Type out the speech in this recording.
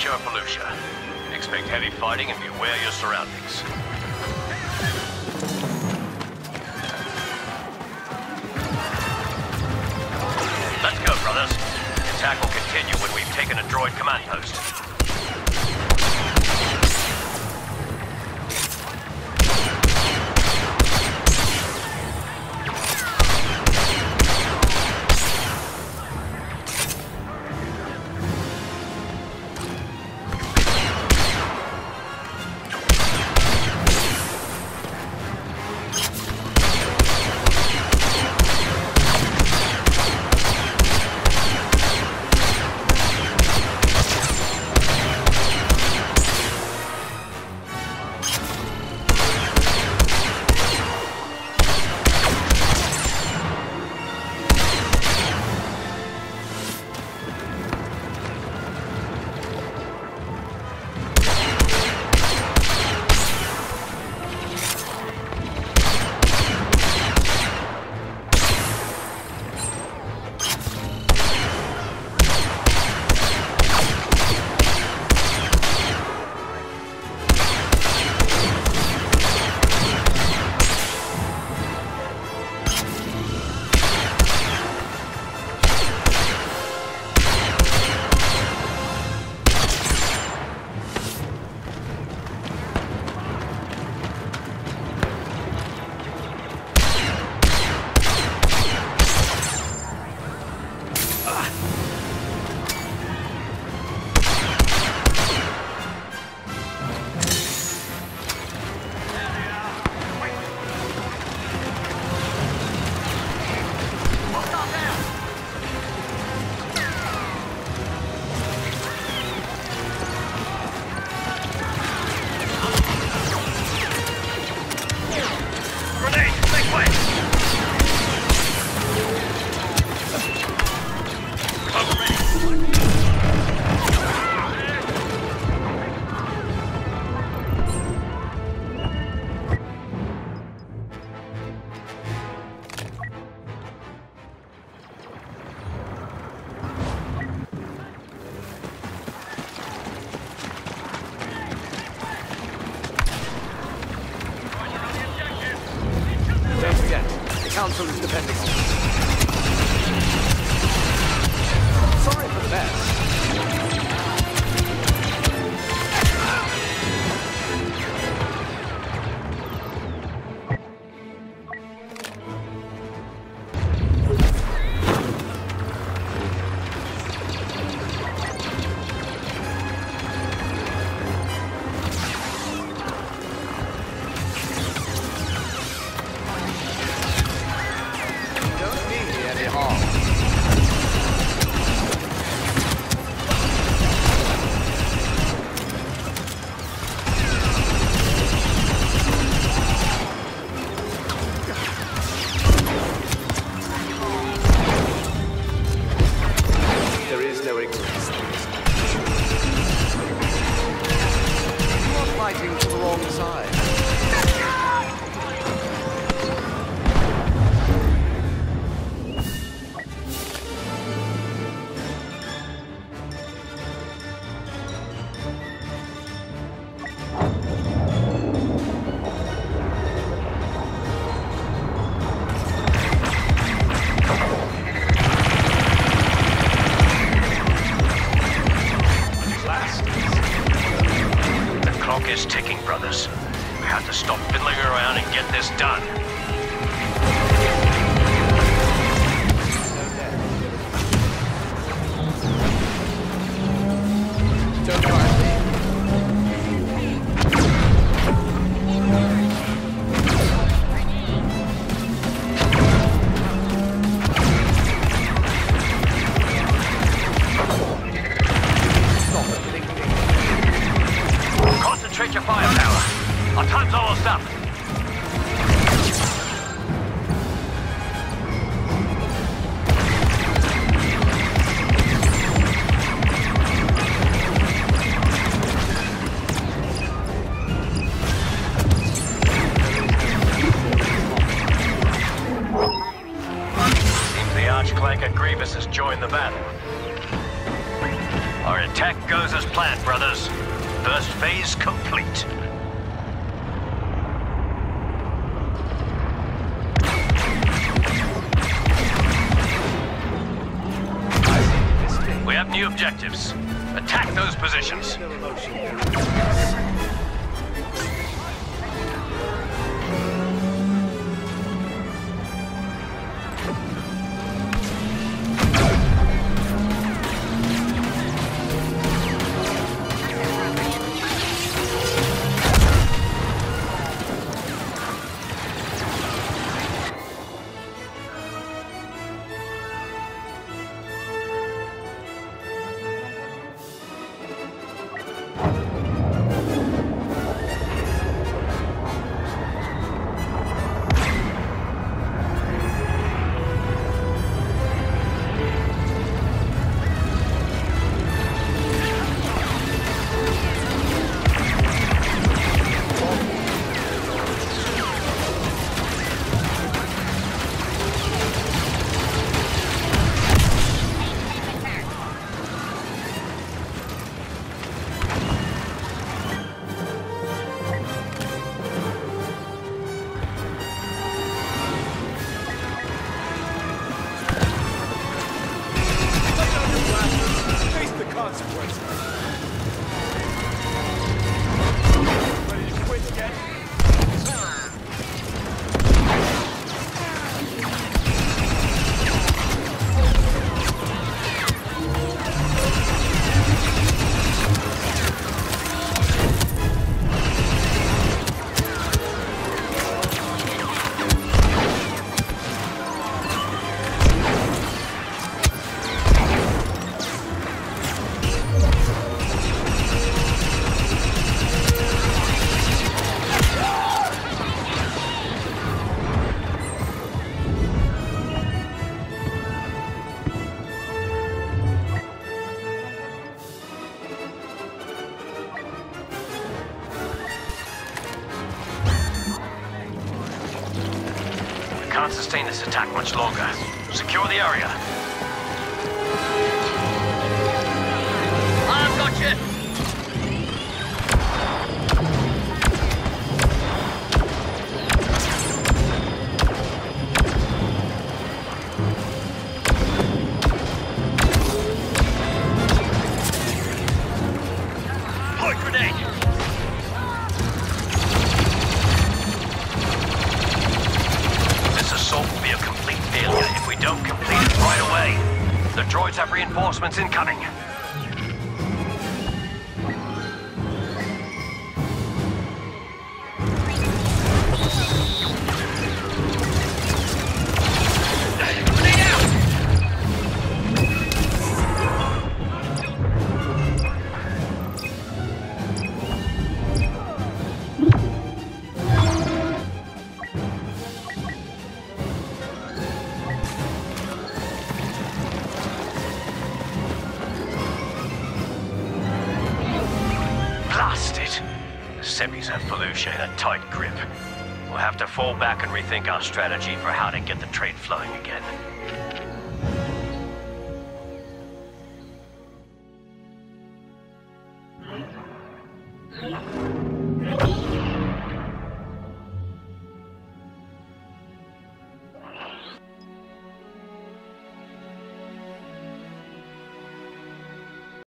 Secure Felucia. Expect heavy fighting and be aware of your surroundings. Let's go, brothers. The attack will continue when we've taken a droid command post. Council is depending on us. Sorry for the mess. Is ticking, brothers. We have to stop fiddling around and get this done. Don't try. Concentrate your firepower. Our time's almost up. Our attack goes as planned, brothers. First phase complete. We have new objectives. Attack those positions. Can't sustain this attack much longer. Secure the area. I've got you! Point grenade! Will be a complete failure if we don't complete it right away. The droids have reinforcements incoming. Semis have Felucia in a tight grip. We'll have to fall back and rethink our strategy for how to get the trade flowing again.